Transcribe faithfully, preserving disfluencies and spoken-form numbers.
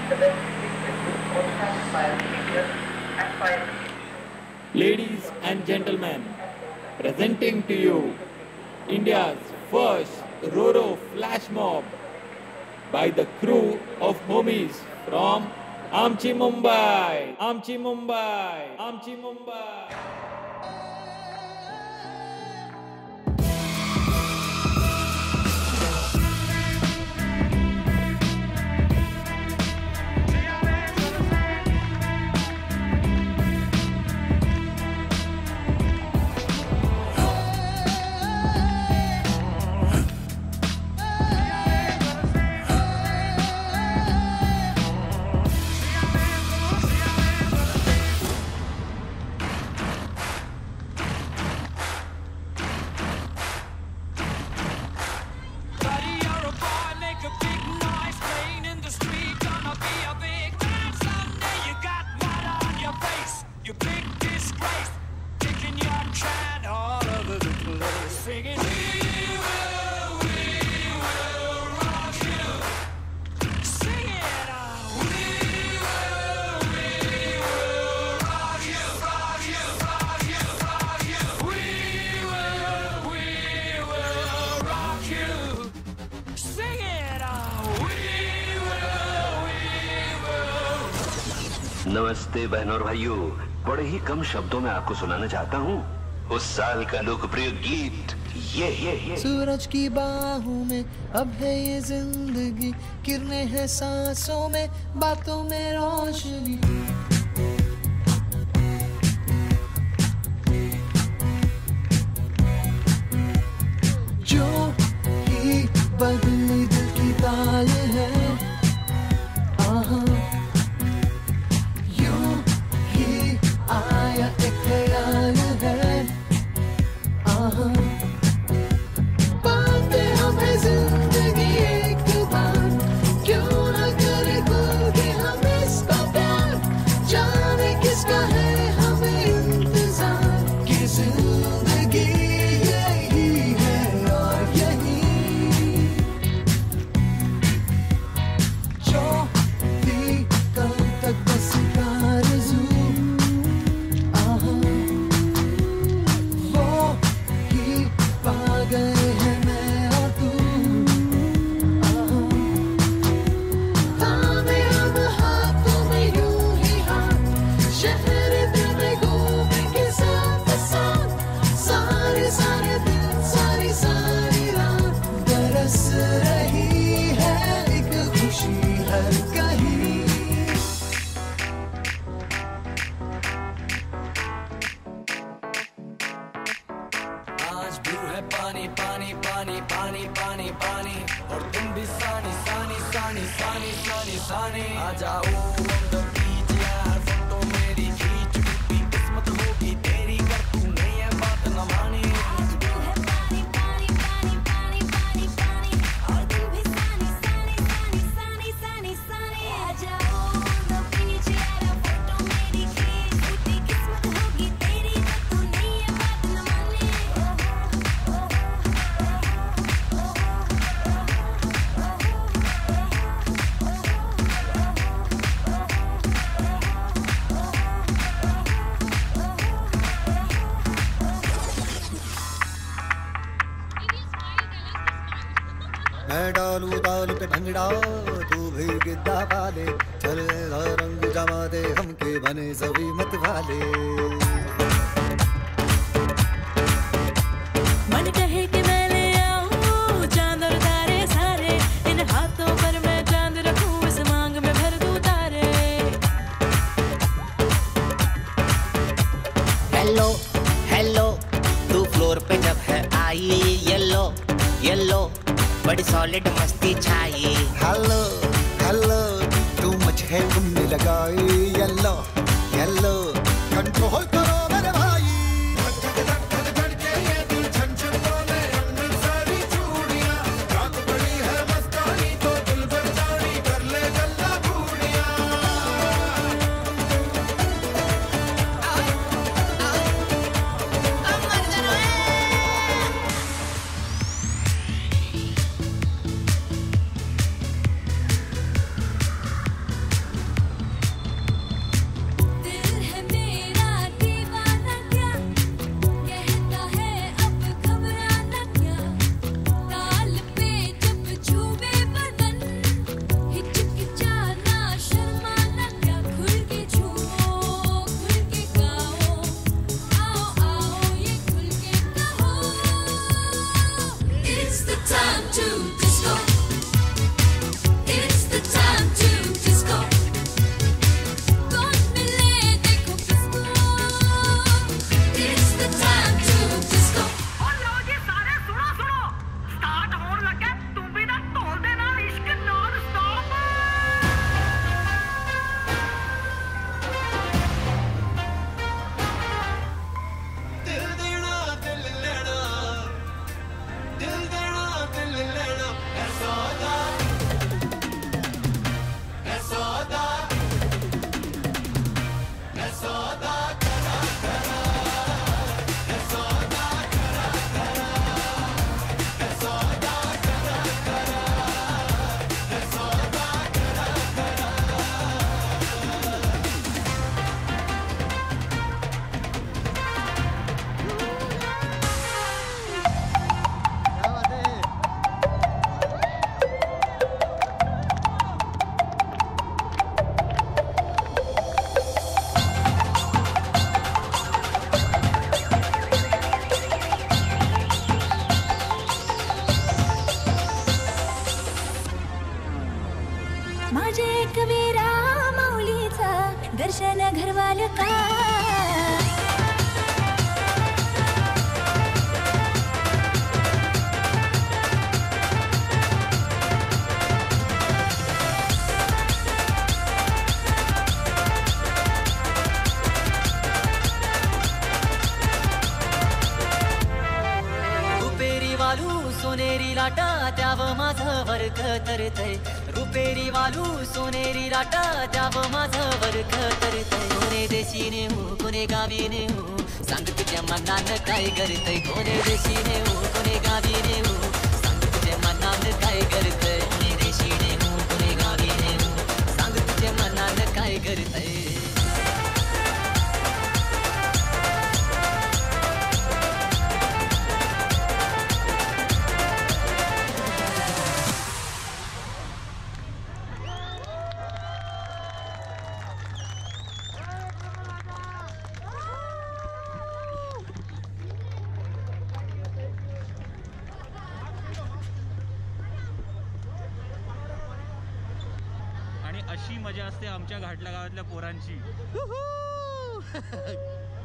Ladies and gentlemen, presenting to you India's first Roro flash mob by the crew of homies from Amchi Mumbai, Amchi Mumbai, Amchi Mumbai. नमस्ते बहनों और भाइयों, बड़े ही कम शब्दों में आपको सुनाना चाहता हूँ उस साल का लोकप्रिय गीत ये ये ये सूरज की बाहों में अब है ये जिंदगी, किरणें हैं सांसों में, बातों में रोशनी। जो ही बदली दिल की ताल है, आहा आया एक ख्याल है, आहा पाते हमें जिंदगी एक बार, क्यों न करे खुल के हम इसका प्यार, जाने किसका है हमें इंतजार, कि जिंदगी यही है और यही जो भी कल तक बस आरज़ू गए हैं मैं और तू, थामे हम हाथों में यूं ही हाथ, शहर दिल में घूमे के साथ साथ, सारे सारे दिन सारी सारी रात, बरस रही है एक खुशी हर कहीं। पानी पानी पानी पानी पानी पानी और तुम भी सानी सानी सानी सानी सानी सानी आ जाओ on the beach यार, फोटो मेरी खींच, कितनी किस्मत होगी तेरी कर तू नहीं है बात न मानी। आज भी है पानी पानी पानी पानी पानी पानी और तुम भी सानी सानी सानी सानी सानी सानी आ जाओ on the beach यार, फोटो मेरी खींच, कितनी किस्मत होगी तेरी कर तू नहीं है बात न मानी। मैं डालू ताल पे भंगड़ा, तू भी गिद्दा पाले, चले रंग जमा दे हमके बने सभी मत वाले। मन कहे कि मैं ले आऊं चांद और तारे सारे, इन हाथों पर मैं चांद रखूं, इस मांग में भर दूं तारे। हेलो हेलो तू फ्लोर पे जब है आई, येलो येलो बड़ी सॉलिड मस्ती छाई। हेलो हेलो तू मुझे घूमने लगाई, येलो येलो कंट्रोल करो मेरे भाई। दर्शन घरवाल का रुपेरी वालू सोनेरी लाटा त्याव माझं वर्ग तरतय रुपेरी वालू सोनेरी लाटा त्याव माझं वर्ग तरतय कोणे देशीने हो कोणे गावीने हो सांग तुझ्या मनानं काय करतय कोणे देशीने हो कोणे गावीने हो सांग तुझ्या मनानं काय करतय कोणे देशीने हो कोणे गावीने हो सांग तुझ्या मनानं काय करतय आणि अशी मजा असते आमच्या घाटला गावातल्या पोरांची.